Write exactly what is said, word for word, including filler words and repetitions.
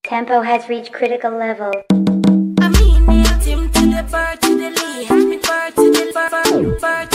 Tempo has reached critical level. I mean, me a team to the bar to the left, me bar to the bar, bar, bar.